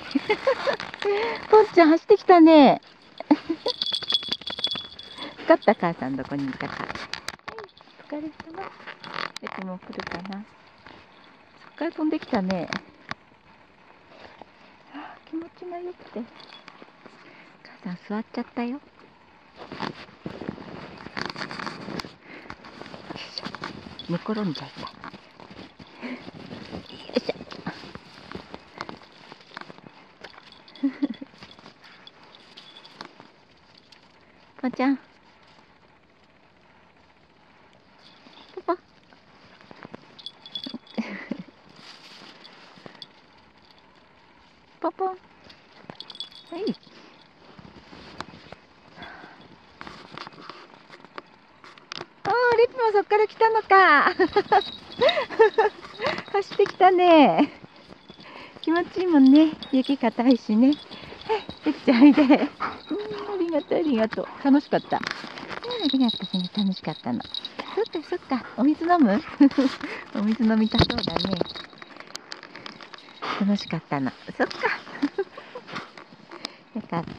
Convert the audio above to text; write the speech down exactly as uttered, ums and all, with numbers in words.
ポンちゃん走ってきたね。分かった、母さんどこにいるか。はい、お疲れ様。ベコも来るかな。そっから飛んできたね。あ、気持ちが良くて。母さん座っちゃったよ。寝転んじゃいた。よいしょ。ポンちゃん。ポポ。ポポン。はい。おー、リップもそっから来たのか。走ってきたね。気持ちいいもんね。雪硬いしね。はい、できちゃいで。うん、ありがとう、ありがとう。楽しかった。うん、ありがとう、ね、楽しかったの。そっか、そっか。お水飲むお水飲みたそうだね。楽しかったの。そっか。よかった。